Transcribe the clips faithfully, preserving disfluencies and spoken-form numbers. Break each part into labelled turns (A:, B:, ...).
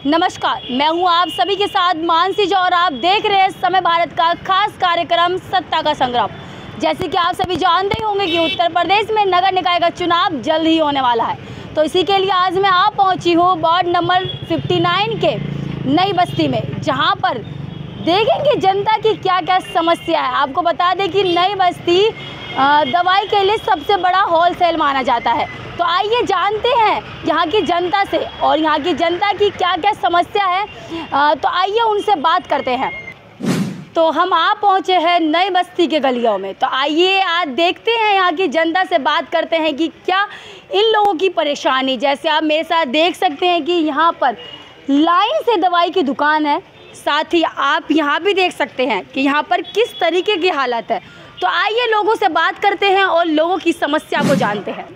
A: नमस्कार, मैं हूं आप सभी के साथ मानसी जो और आप देख रहे हैं समय भारत का खास कार्यक्रम सत्ता का संग्राम। जैसे कि आप सभी जानते ही होंगे कि उत्तर प्रदेश में नगर निकाय का चुनाव जल्द ही होने वाला है, तो इसी के लिए आज मैं आप पहुंची हूं वार्ड नंबर उनसठ के नई बस्ती में, जहां पर देखेंगे जनता की क्या क्या समस्या है। आपको बता दें कि नई बस्ती दवाई के लिए सबसे बड़ा होलसेल माना जाता है, तो आइए जानते हैं यहाँ की जनता से और यहाँ की जनता की क्या क्या समस्या है। तो आइए उनसे बात करते हैं। तो हम आ पहुँचे हैं नई बस्ती के गलियों में, तो आइए आज देखते हैं यहाँ की जनता से बात करते हैं कि क्या इन लोगों की परेशानी। जैसे आप मेरे साथ देख सकते हैं कि यहाँ पर लाइन से दवाई की दुकान है, साथ ही आप यहाँ भी देख सकते हैं कि यहाँ पर किस तरीके की हालत है। तो आइए लोगों से बात करते हैं और लोगों की समस्या को जानते हैं।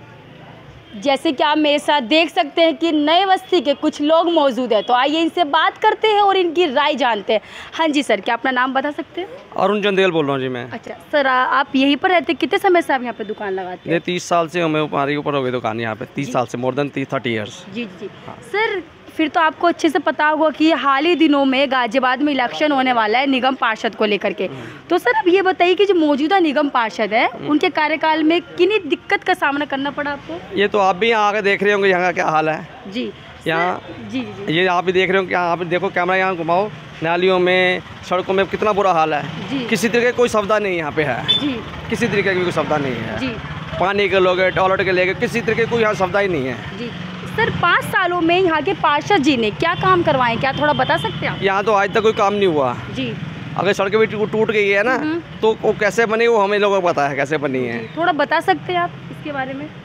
A: जैसे कि आप मेरे साथ देख सकते हैं कि नई बस्ती के कुछ लोग मौजूद हैं, तो आइए इनसे बात करते हैं और इनकी राय जानते हैं। हाँ जी सर, क्या अपना नाम बता सकते हैं?
B: अरुण चंदेल बोल रहा हूँ जी मैं।
A: अच्छा सर, आप यहीं पर रहते, कितने समय से आप यहाँ पे दुकान लगाते हैं?
B: तीस साल से हमें हमारी ऊपर हो गई दुकान यहाँ पे, तीस साल से, मोर देन तीस थर्टी ईयर्स।
A: जी जी हाँ। सर फिर तो आपको अच्छे से पता होगा कि हाल ही दिनों में गाजियाबाद में इलेक्शन होने वाला है निगम पार्षद को लेकर के, तो सर अब ये बताइए कि जो मौजूदा निगम पार्षद है उनके कार्यकाल में किन्हीं दिक्कत का सामना करना पड़ा आपको?
B: ये तो आप भी यहाँ आके देख रहे होंगे यहाँ का क्या हाल है
A: जी
B: यहाँ।
A: जी जी
B: ये आप भी देख रहे हो कि यहाँ पे देखो, कैमरा यहाँ घुमाओ, नालियों में, सड़कों में कितना बुरा हाल है। किसी तरीके की कोई सुविधा नहीं यहाँ पे है जी, किसी तरीके की कोई सुविधा नहीं है जी। पानी के लोगे, टॉयलेट के लेके, किसी तरीके की कोई यहाँ सुविधा ही नहीं है जी।
A: सर पाँच सालों में यहाँ के पार्षद जी ने क्या काम करवाए, क्या थोड़ा बता सकते हैं आप?
B: यहाँ तो आज तक कोई काम नहीं हुआ जी। अगर सड़कें भी टूट गई है ना, तो वो कैसे बनी वो हमें लोगों को पता है कैसे बनी है।
A: थोड़ा बता सकते हैं आप इसके बारे में?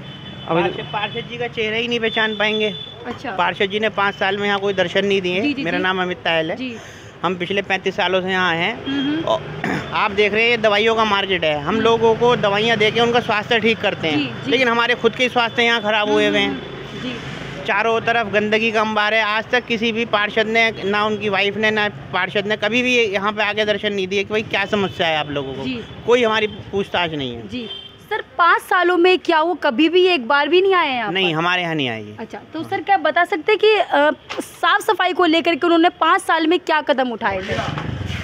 C: पार्षद जी का चेहरा ही नहीं पहचान पाएंगे। अच्छा, पार्षद जी ने पाँच साल में यहाँ कोई दर्शन नहीं दिए। मेरा नाम अमित तायल है, हम पिछले पैंतीस सालों से यहाँ हैं। और आप देख रहे हैं ये दवाइयों का मार्केट है, हम लोगों को दवाइयाँ दे के उनका स्वास्थ्य ठीक करते हैं, लेकिन हमारे खुद के स्वास्थ्य यहाँ खराब हुए हुए हैं। चारों तरफ गंदगी का अंबार है। आज तक किसी भी पार्षद ने, ना उनकी वाइफ ने, ना पार्षद ने कभी भी यहाँ पे आके दर्शन नहीं दिए कि भाई क्या समस्या है आप लोगों को। कोई हमारी पूछताछ नहीं है
A: जी। सर पाँच सालों में क्या वो कभी भी एक बार भी नहीं आए हैं?
C: नहीं, हमारे यहाँ नहीं आए।
A: अच्छा, तो सर क्या बता सकते हैं कि साफ सफाई को लेकर के उन्होंने पाँच साल में क्या कदम उठाए थे?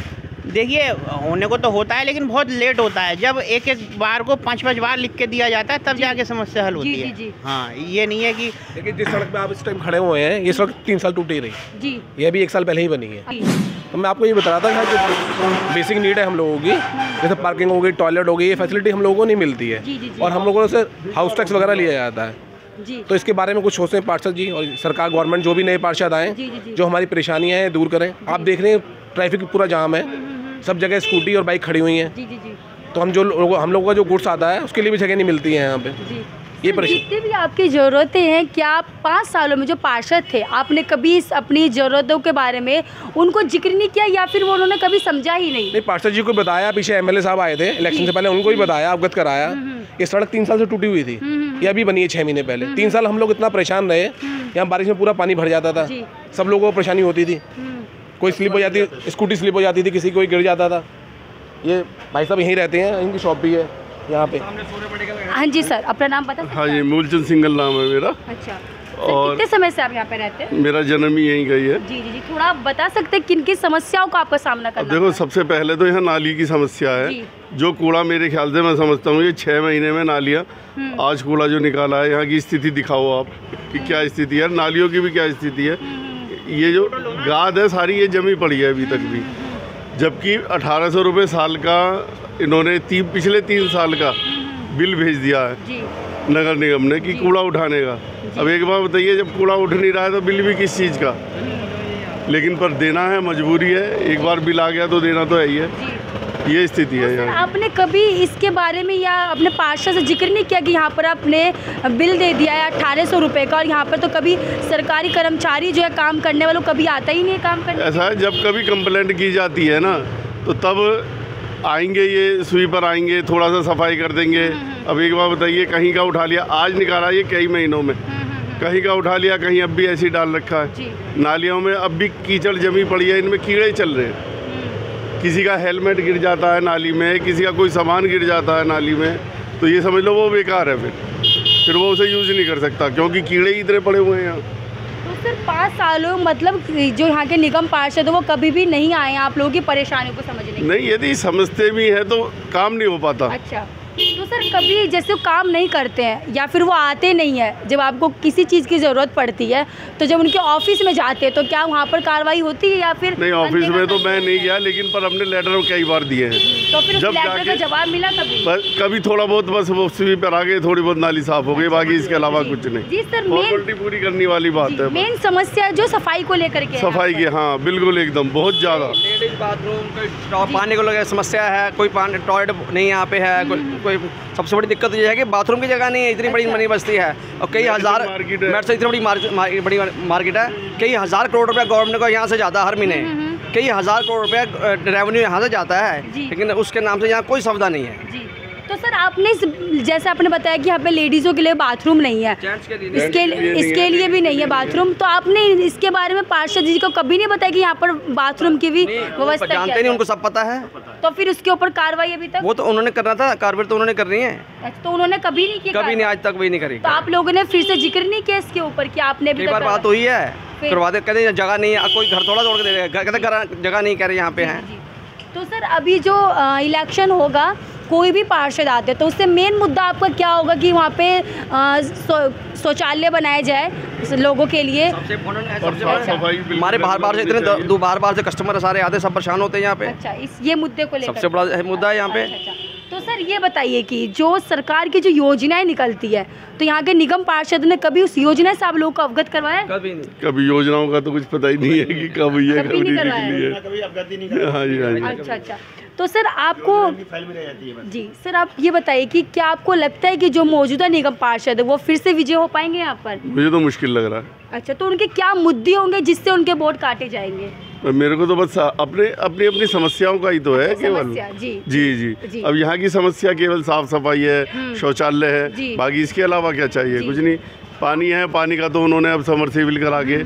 C: देखिए, होने को तो होता है लेकिन बहुत लेट होता है। जब एक एक बार को पांच पांच बार लिख के दिया जाता है तब जाके समस्या हल होती
A: जी,
C: है
A: जी, जी।
C: हाँ, ये नहीं है कि
D: देखिए जिस सड़क पे आप इस टाइम खड़े हुए हैं, ये सड़क तीन साल टूटी रही जी, ये भी एक साल पहले ही बनी है। तो मैं आपको ये बता रहा था कि जो बेसिक नीड है हम लोगों की, जैसे पार्किंग हो गई, टॉयलेट हो गई, ये फैसिलिटी हम लोगों को नहीं मिलती है जी, जी, जी। और हम लोगों से हाउस टैक्स वगैरह लिया जाता है जी। तो इसके बारे में कुछ सोचते हैं पार्षद जी और सरकार, गवर्नमेंट जो भी नए पार्षद आए, जो हमारी परेशानियाँ हैं दूर करें। आप देख रहे हैं ट्रैफिक पूरा जाम है, सब जगह स्कूटी और बाइक खड़ी हुई हैं जी, जी, जी। तो हम जो लोग हम लोगों का जो गुड्स आता है उसके लिए भी जगह नहीं मिलती है यहाँ पे जी। ये
A: जितनी भी आपकी ज़रूरतें हैं, क्या आप पाँच सालों में जो पार्षद थे आपने कभी इस अपनी ज़रूरतों के बारे में उनको जिक्र नहीं किया या फिर वो उन्होंने कभी समझा ही नहीं?
D: नहीं, पार्षद जी को बताया, पीछे एमएलए साहब आए थे इलेक्शन से पहले, उनको भी बताया, अवगत कराया। ये सड़क तीन साल से टूटी हुई थी, ये अभी बनी है छः महीने पहले। तीन साल हम लोग इतना परेशान रहे, यहाँ बारिश में पूरा पानी भर जाता था, सब लोगों को परेशानी होती थी। कोई स्लिप हो जाती, स्कूटी स्लिप हो जाती थी, किसी कोई गिर जाता था। ये भाई साहब यहीं रहते हैं, इनकी शॉप भी है यहाँ पे।
A: हाँ जी सर, अपना नाम बता सकते हैं?
E: हाँ जी, मूलचंद सिंगल नाम है मेरा।
A: अच्छा, और कितने समय से आप यहाँ पे रहते हैं?
E: मेरा जन्म ही यहीं का ही है
A: जी जी जी। थोड़ा आप बता सकते हैं किन किन समस्याओं का आपका सामना करना?
E: देखो, सबसे पहले तो यहाँ नाली की समस्या है। जो कूड़ा मेरे ख्याल से मैं समझता हूँ ये छः महीने में नालियाँ, आज कूड़ा जो निकाला है, यहाँ की स्थिति दिखाओ आप कि क्या स्थिति है, नालियों की भी क्या स्थिति है। ये जो गाद है सारी ये जमी पड़ी है अभी तक भी, जबकि अठारह सौ रुपये साल का इन्होंने तीन पिछले तीन साल का बिल भेज दिया है नगर निगम ने कि कूड़ा उठाने का। अब एक बार बताइए, जब कूड़ा उठ नहीं रहा है तो बिल भी किस चीज़ का? लेकिन पर देना है, मजबूरी है, एक बार बिल आ गया तो देना तो है ही है। ये स्थिति है यहाँ।
A: आपने कभी इसके बारे में या अपने पार्षद से जिक्र नहीं किया कि यहाँ पर आपने बिल दे दिया है अठारह सौ रुपये का और यहाँ पर तो कभी सरकारी कर्मचारी जो है काम करने वालों कभी आता ही नहीं है काम करने?
E: ऐसा है, जब कभी कंप्लेंट की जाती है ना तो तब आएंगे, ये स्वीपर आएंगे, थोड़ा सा सफाई कर देंगे। अब एक बार बताइए, कहीं का उठा लिया, आज निकाला ये कई महीनों में, कहीं का उठा लिया, कहीं अब भी ऐसी डाल रखा है। नालियों में अब भी कीचड़ जमी पड़ी है, इनमें कीड़े चल रहे हैं। किसी का हेलमेट गिर जाता है नाली में, किसी का कोई सामान गिर जाता है नाली में, तो ये समझ लो वो बेकार है, फिर फिर वो उसे यूज़ नहीं कर सकता क्योंकि कीड़े ही इतने पड़े हुए हैं यहाँ।
A: तो सर पाँच सालों मतलब जो यहाँ के निगम पार्षद वो कभी भी नहीं आए हैं आप लोगों की परेशानियों को समझने?
E: नहीं, यदि समझते भी हैं तो काम नहीं हो पाता।
A: अच्छा, तो सर कभी जैसे वो काम नहीं करते हैं या फिर वो आते नहीं है, जब आपको किसी चीज़ की ज़रूरत पड़ती है तो जब उनके ऑफिस में जाते हैं तो क्या वहाँ पर कार्रवाई होती है या फिर
E: नहीं? ऑफिस में तो मैं नहीं गया, लेकिन पर हमने लेटर कई बार दिए हैं।
A: तो फिर उस लेटर का जवाब मिला कभी?
E: बस कभी थोड़ा बहुत, बस वो सीवी पर आ गए, थोड़ी बहुत नाली साफ हो गई, बाकी इसके अलावा कुछ नहीं।
A: जी सर,
E: फॉर्मेलिटी पूरी करने वाली बात है।
A: मेन समस्या जो सफाई को लेकर के,
E: सफाई की, हाँ बिल्कुल, एकदम बहुत ज़्यादा।
B: लेडीज बाथरूम, पानी को लेकर समस्या है, कोई पानी टॉयलेट नहीं यहाँ पे है, कोई सबसे बड़ी दिक्कत ये है कि बाथरूम की जगह नहीं है, इतनी बड़ी मनी बस्ती है और कई हज़ार मेरे से इतनी बड़ी मार्केट बड़ी मार्केट है, कई हज़ार करोड़ रुपया गवर्नमेंट को यहाँ से जाता है हर महीने, कई हज़ार करोड़ रुपया रेवेन्यू यहाँ से जाता है, लेकिन उसके नाम से यहाँ कोई सुविधा नहीं है।
A: तो सर आपने जैसे आपने बताया कि यहाँ पे लेडीज़ों के लिए बाथरूम नहीं है, इसके इसके लिए भी नहीं है बाथरूम, तो आपने इसके बारे में पार्षद जी को कभी नहीं बताया कि यहाँ पर बाथरूम की भी व्यवस्था?
B: जानते नहीं, उनको सब पता है।
A: तो फिर उसके ऊपर कार्रवाई अभी तक?
B: वो तो उन्होंने करना था, कार्रवाई तो उन्होंने करनी है।
A: अच्छा, तो उन्होंने कभी नहीं किया?
B: कभी नहीं, आज तक भी नहीं करी।
A: तो आप लोगों ने फिर से जिक्र नहीं किया इसके ऊपर कि आपने भी?
B: कई बार बात हुई है, करवा दे, कहते जगह नहीं है, कोई घर थोड़ा तोड़ के दे देगा, कहते घर जगह नहीं कह रहे यहाँ पे हैं।
A: तो सर अभी जो इलेक्शन होगा, कोई भी पार्षद आते हैं तो उससे मेन मुद्दा आपका क्या होगा कि वहाँ पे शौचालय बनाए जाए लोगों के लिए?
B: हमारे बाहर बाहर से इतने दो बाहर बाहर से कस्टमर सारे आते, सब परेशान होते हैं यहाँ पे।
A: अच्छा, इस ये मुद्दे को लेकर
B: सबसे बड़ा मुद्दा है यहाँ पे।
A: अच्छा, अच्छा। तो सर ये बताइए कि जो सरकार की जो योजनाएं निकलती है तो यहाँ के निगम पार्षद ने कभी उस योजना से आप लोगों को अवगत करवाया?
B: कभी नहीं।
E: कभी योजनाओं का तो कुछ पता ही नहीं है कि कब हुई है,
A: कभी नहीं करवाया।
E: हाँ जी, हाँ जी।
A: अच्छा अच्छा, तो सर आपको जी सर आप ये बताइए कि क्या आपको लगता है कि जो मौजूदा निगम पार्षद है वो फिर से विजय हो पाएंगे यहाँ पर?
E: मुझे तो मुश्किल लग रहा है।
A: अच्छा, तो उनके क्या मुद्दे होंगे जिससे उनके वोट काटे जाएंगे?
E: मेरे को तो बस अपने अपनी अपनी समस्याओं का ही तो है केवल।
A: जी
E: जी जी, जी। अब यहाँ की समस्या केवल साफ सफाई है, शौचालय है, बाकी इसके अलावा क्या चाहिए? कुछ नहीं। पानी है, पानी का तो उन्होंने अब समरसेबल करा के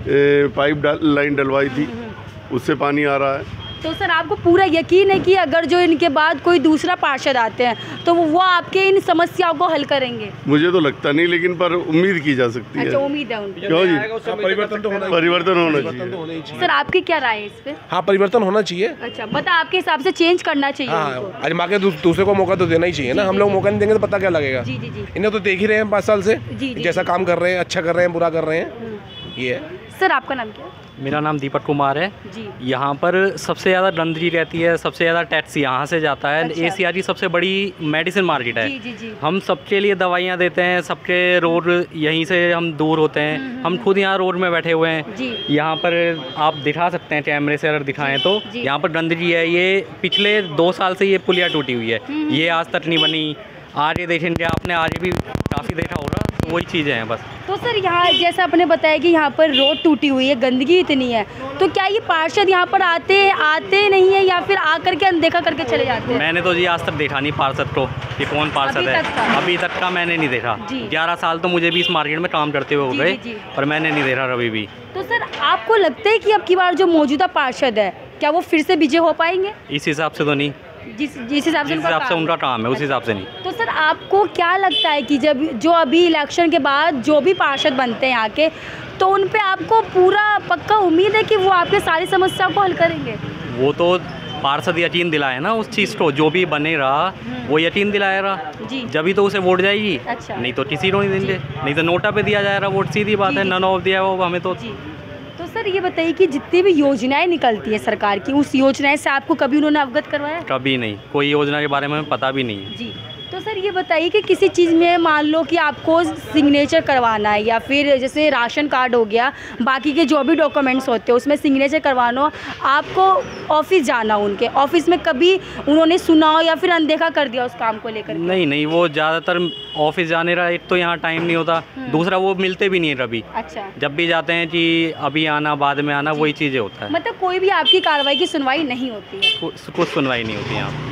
E: पाइप लाइन डलवाई थी, उससे पानी आ रहा है।
A: तो सर आपको पूरा यकीन है कि अगर जो इनके बाद कोई दूसरा पार्षद आते हैं तो वो आपके इन समस्याओं को हल करेंगे?
E: मुझे तो लगता नहीं, लेकिन पर उम्मीद की जा सकती है।
A: अच्छा, उम्मीद है उनकी।
E: क्यों जी?
D: परिवर्तन तो होना
E: परिवर्तन होना चाहिए।
A: सर आपकी क्या राय है इस पे?
D: हाँ, परिवर्तन होना चाहिए।
A: अच्छा, बता आपके हिसाब से चेंज करना चाहिए?
D: हाँ, आजमा के दूसरे को मौका तो देना ही चाहिए ना। हम लोग मौका नहीं देंगे तो पता क्या लगेगा?
A: जी जी जी।
D: इन्हें तो देख ही रहे हैं पाँच साल से, जैसा काम कर रहे हैं, अच्छा कर रहे हैं, बुरा कर रहे हैं, ये है।
A: सर आपका नाम क्या है?
F: मेरा नाम दीपक कुमार है जी। यहाँ पर सबसे ज़्यादा गंदगी रहती है, सबसे ज़्यादा टैक्स यहाँ से जाता है। अच्छा। एशिया की सबसे बड़ी मेडिसिन मार्केट है। जी, जी, जी। हम सबके लिए दवाइयाँ देते हैं, सबके रोड यहीं से हम दूर होते हैं। हम खुद यहाँ रोड में बैठे हुए हैं। यहाँ पर आप दिखा सकते हैं कैमरे से, अगर दिखाएं तो यहाँ पर गंदगी है। ये पिछले दो साल से ये पुलिया टूटी हुई है, ये आज तक नहीं बनी। आज ये देखेंगे आपने, आज भी काफ़ी देखा होगा, वही चीज़ें हैं बस।
A: तो सर यहाँ जैसे आपने बताया कि यहाँ पर रोड टूटी हुई है, गंदगी इतनी है, तो क्या ये पार्षद यहाँ पर आते आते नहीं है या फिर आकर के अनदेखा करके चले जाते हैं?
F: मैंने तो जी आज तक देखा नहीं पार्षद को कि कौन पार्षद है, अभी तक का मैंने नहीं देखा। ग्यारह साल तो मुझे भी इस मार्केट में काम करते हुए हो गए, पर मैंने नहीं देखा कभी भी।
A: तो सर आपको लगता है कि अब की बार जो मौजूदा पार्षद है क्या वो फिर से विजय हो पाएंगे?
F: इस हिसाब से तो नहीं,
A: जिस जिस हिसाब से
F: हिसाब से उनका काम है उस हिसाब से नहीं।
A: तो सर आपको क्या लगता है कि जब जो अभी इलेक्शन के बाद जो भी पार्षद बनते हैं यहाँ के, तो उन पे आपको पूरा पक्का उम्मीद है कि वो आपके सारी समस्याओं को हल करेंगे?
F: वो तो पार्षद यकीन दिलाए ना उस चीज़ को, जो भी बने रहा वो यकीन दिलाएगा, जब तो उसे वोट जाएगी। अच्छा। नहीं तो किसी को नहीं देंगे, नहीं तो नोटा पे दिया जाएगा वोट, सीधी बात है। नन ऑफ दिया वो हमें तो।
A: तो सर ये बताइए कि जितनी भी योजनाएं निकलती है सरकार की, उस योजनाएं से आपको कभी उन्होंने अवगत करवाया?
F: कभी नहीं, कोई योजना के बारे में पता भी नहीं है
A: जी। तो सर ये बताइए कि किसी चीज़ में मान लो कि आपको सिग्नेचर करवाना है या फिर जैसे राशन कार्ड हो गया, बाकी के जो भी डॉक्यूमेंट्स होते हैं उसमें सिग्नेचर करवाना हो, आपको ऑफिस जाना, उनके ऑफिस में कभी उन्होंने सुना हो या फिर अनदेखा कर दिया उस काम को लेकर?
F: नहीं नहीं, वो ज़्यादातर ऑफिस जाने का एक तो यहाँ टाइम नहीं होता, दूसरा वो मिलते भी नहीं है कभी।
A: अच्छा।
F: जब भी जाते हैं कि अभी आना बाद में आना, वही चीज़ें होता है।
A: मतलब कोई भी आपकी कार्रवाई की सुनवाई नहीं होती है?
F: कुछ सुनवाई नहीं होती यहाँ।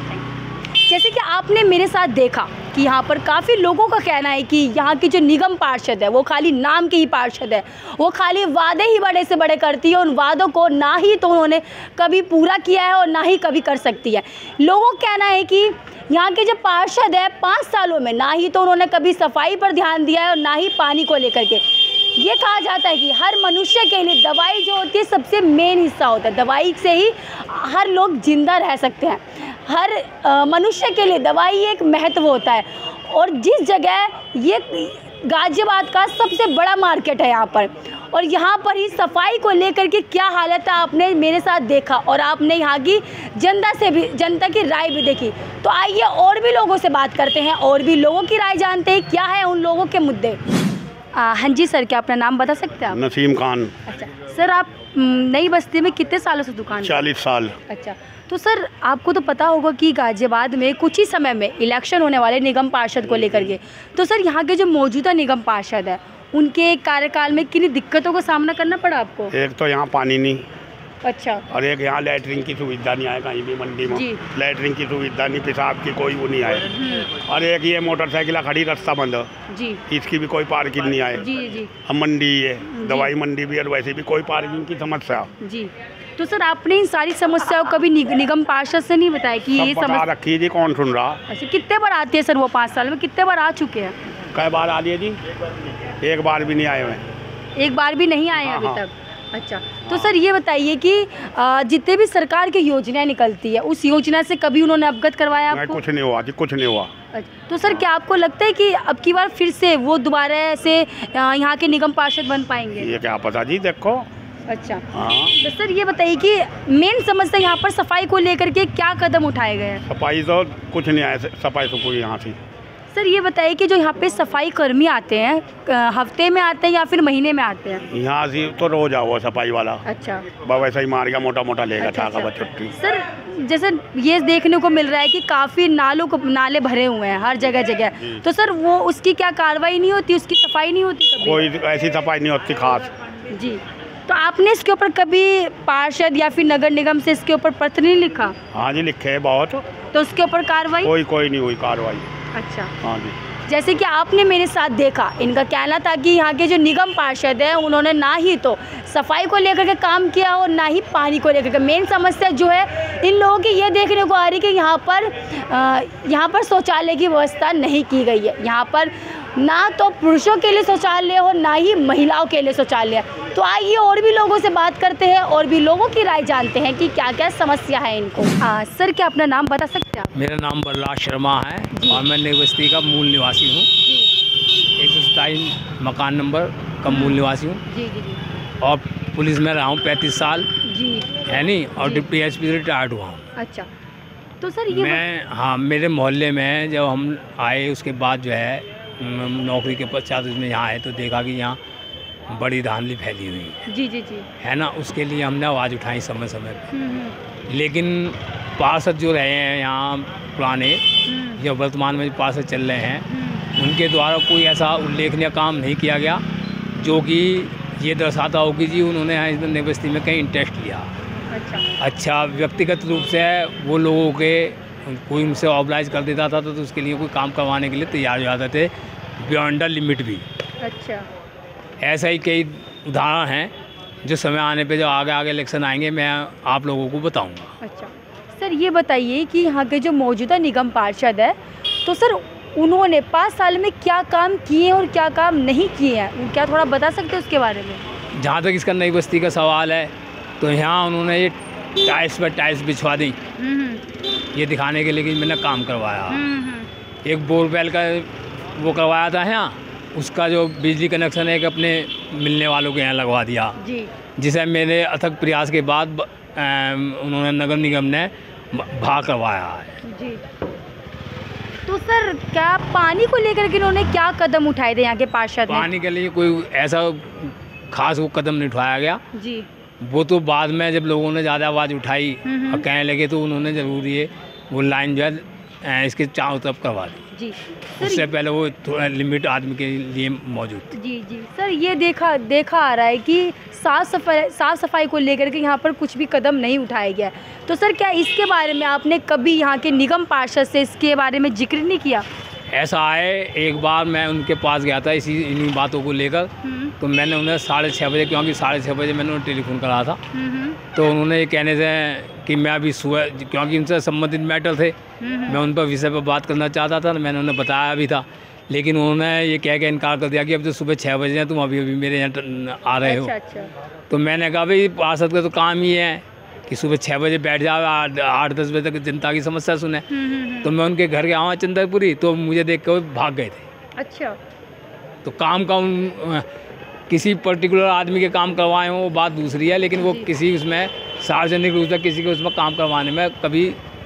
A: जैसे कि आपने मेरे साथ देखा कि यहाँ पर काफ़ी लोगों का कहना है कि यहाँ की जो निगम पार्षद है वो खाली नाम के ही पार्षद है, वो खाली वादे ही बड़े से बड़े करती है, उन वादों को ना ही तो उन्होंने कभी पूरा किया है और ना ही कभी कर सकती है। लोगों का कहना है कि यहाँ के जो पार्षद है पाँच सालों में ना ही तो उन्होंने कभी सफाई पर ध्यान दिया है और ना ही पानी को लेकर के। ये कहा जाता है कि हर मनुष्य के लिए दवाई जो होती है सबसे मेन हिस्सा होता है। दवाई से ही हर लोग जिंदा रह सकते हैं। हर अ, मनुष्य के लिए दवाई एक महत्व होता है। और जिस जगह ये गाज़ियाबाद का सबसे बड़ा मार्केट है यहाँ पर, और यहाँ पर ही सफाई को लेकर के क्या हालत है आपने मेरे साथ देखा, और आपने यहाँ की जनता से भी जनता की राय भी देखी। तो आइए और भी लोगों से बात करते हैं और भी लोगों की राय जानते हैं क्या है उन लोगों के मुद्दे। आ, हाँ जी सर, क्या अपना नाम बता सकते हैं आप?
G: नसीम खान।
A: अच्छा सर, आप म, नई बस्ती में कितने सालों से दुकान?
G: चालीस साल।
A: अच्छा, तो सर आपको तो पता होगा कि गाज़ियाबाद में कुछ ही समय में इलेक्शन होने वाले निगम पार्षद को लेकर के, तो सर यहाँ के जो मौजूदा निगम पार्षद है उनके कार्यकाल में किन दिक्कतों का सामना करना पड़ा आपको?
G: एक तो यहाँ पानी नहीं।
A: अच्छा।
G: और एक यहाँ लैटरिन की सुविधा नहीं आए कहीं भी मंडी में। लैटरिन की सुविधा नहीं, पेशाब की कोई वो नहीं आए। और एक ये मोटरसाइकिल खड़ी रास्ता बंद जी, इसकी भी कोई पार्किंग नहीं आए जी जी। हम मंडी है, दवाई मंडी भी, और वैसे भी कोई पार्किंग की समस्या जी।
A: तो सर आपने इन सारी समस्याओं कभी निगम पार्षद से नहीं बताया कि ये समस्या
G: रखी जी? कौन सुन रहा?
A: अच्छा, कितने बार आती है सर वो? पाँच साल में कितने बार आ चुके हैं?
G: कई बार आ लिए जी? एक बार भी नहीं आए हुए।
A: एक बार भी नहीं आए अभी तक? अच्छा, तो सर ये बताइए कि जितने भी सरकार की योजनाएं निकलती है उस योजना से कभी उन्होंने अवगत करवाया आपको?
G: कुछ नहीं हुआ जी, कुछ नहीं हुआ।
A: अच्छा, तो सर क्या आपको लगता है कि अब की बार फिर से वो दोबारा से यहाँ के निगम पार्षद बन पाएंगे?
G: ये क्या पता जी, देखो।
A: अच्छा हाँ। तो सर ये बताइए कि मेन समस्या यहाँ पर सफाई को लेकर के क्या कदम उठाए गए हैं?
G: सफाई तो कुछ नहीं आया, सफाई तो पूरी यहाँ से।
A: सर ये बताइए कि जो यहाँ पे सफाई कर्मी आते हैं, हफ्ते में आते हैं या फिर महीने में आते हैं?
G: यहाँ से तो रोज आओ सफाई वाला।
A: अच्छा।
G: वैसा ही मार गया, मोटा मोटा लेगा। अच्छा, अच्छा। छुट्टी।
A: सर जैसे ये देखने को मिल रहा है कि काफ़ी नालों को नाले भरे हुए हैं हर जगह जगह, तो सर वो उसकी क्या कार्रवाई नहीं होती, उसकी सफाई नहीं होती कभी?
G: कोई ऐसी सफाई नहीं होती खास
A: जी। तो आपने इसके ऊपर कभी पार्षद या फिर नगर निगम से इसके ऊपर पत्र नहीं लिखा?
G: हाँ जी, लिखे है बहुत।
A: तो उसके ऊपर कार्रवाई?
G: कोई कोई नहीं हुई कार्रवाई।
A: अच्छा
G: हाँ जी।
A: जैसे कि आपने मेरे साथ देखा, इनका कहना था कि यहाँ के जो निगम पार्षद हैं उन्होंने ना ही तो सफाई को लेकर के काम किया और ना ही पानी को लेकर के। मेन समस्या जो है इन लोगों की ये देखने को आ रही है कि यहाँ पर यहाँ पर शौचालय की व्यवस्था नहीं की गई है। यहाँ पर ना तो पुरुषों के लिए शौचालय हो ना ही महिलाओं के लिए शौचालय। तो आइए और भी लोगों से बात करते हैं और भी लोगों की राय जानते हैं कि क्या क्या समस्या है इनको। आ, सर क्या अपना नाम बता सकते हैं आप?
H: मेरा नाम बलराज शर्मा है और मैं नई बस्ती का मूल निवासी हूँ। एक सौ सताईस मकान नंबर का मूल निवासी हूँ
A: जी जी जी।
H: और पुलिस में रहा हूँ पैंतीस साल
A: जी,
H: है नहीं, और डिप्टी एस पी से रिटायर्ड हुआ हूँ।
A: अच्छा, तो सर ये
H: मैं हाँ मेरे मोहल्ले में जब हम आए उसके बाद जो है नौकरी के पश्चात उसमें यहाँ आए तो देखा कि यहाँ बड़ी धांधली फैली हुई है
A: जी जी जी,
H: है ना। उसके लिए हमने आवाज़ उठाई समय समय पर, लेकिन पार्षद जो रहे हैं यहाँ पुराने, जो वर्तमान में जो पार्षद चल रहे हैं, उनके द्वारा कोई ऐसा उल्लेखनीय काम नहीं किया गया जो कि ये दर्शाता हो कि जी उन्होंने यहाँ इस नई बस्ती में कहीं इंटरेस्ट लिया।
A: अच्छा
H: अच्छा, व्यक्तिगत रूप से वो लोगों के कोई उनसे ऑब्लाइज कर देता था तो, तो उसके लिए कोई काम करवाने के लिए तैयार हो जाते थे, बियॉन्ड द लिमिट भी।
A: अच्छा,
H: ऐसा ही कई उदाहरण हैं जो समय आने पे जो आगे आगे इलेक्शन आएंगे मैं आप लोगों को बताऊंगा।
A: अच्छा सर ये बताइए कि यहाँ के जो मौजूदा निगम पार्षद है, तो सर उन्होंने पाँच साल में क्या काम किए और क्या काम नहीं किए हैं, क्या थोड़ा बता सकते हैं उसके बारे में?
H: जहाँ तक इसका नई बस्ती का सवाल है तो यहाँ उन्होंने ये टाइल्स पर टाइल्स बिछवा दी, ये दिखाने के लिए कि मैंने काम करवाया। एक बोरवेल का वो करवाया था यहाँ, उसका जो बिजली कनेक्शन है एक अपने मिलने वालों के यहाँ लगवा दिया जी, जिसे मेरे अथक प्रयास के बाद उन्होंने नगर निगम ने भाग करवाया है
A: जी। तो सर क्या पानी को लेकर के उन्होंने क्या कदम उठाए थे यहाँ के पार्षद?
H: पानी के लिए कोई ऐसा खास वो कदम नहीं उठाया गया जी, वो तो बाद में जब लोगों ने ज़्यादा आवाज़ उठाई और कहने लगे तो उन्होंने ज़रूर ये वो लाइन जो है इसके चारों तरफ करवा दी जी। उससे पहले वो थोड़ा लिमिट आदमी के लिए मौजूद।
A: जी जी सर, ये देखा देखा आ रहा है कि साफ सफाई साफ सफाई को लेकर के यहाँ पर कुछ भी कदम नहीं उठाया गया। तो सर क्या इसके बारे में आपने कभी यहाँ के निगम पार्षद से इसके बारे में जिक्र नहीं किया?
H: ऐसा है, एक बार मैं उनके पास गया था इसी इन्हीं बातों को लेकर, तो मैंने उन्हें साढ़े छः बजे, क्योंकि साढ़े छः बजे मैंने उन्हें टेलीफोन करा था, तो उन्होंने ये कहने से कि मैं अभी सुबह, क्योंकि उनसे संबंधित मैटर थे, मैं उन पर विषय पर बात करना चाहता था, मैंने उन्हें बताया भी था, लेकिन उन्होंने ये कह के इनकार कर दिया कि अब तो सुबह छः बजे हैं, तुम अभी अभी मेरे यहाँ आ रहे हो।
A: अच्छा, अच्छा।
H: तो मैंने कहा भाई पार्षद का तो काम ही है कि सुबह छः बजे बैठ जाओ, आठ आठ दस बजे तक जनता की समस्या सुने। तो मैं उनके घर गया वहाँ चंद्रपुरी, तो मुझे देख कर भाग गए थे।
A: अच्छा।
H: तो काम का उन किसी पर्टिकुलर आदमी के काम करवाए हों वो बात दूसरी है, लेकिन वो किसी उसमें सार्वजनिक रूप से किसी के उसमें काम करवाने में कभी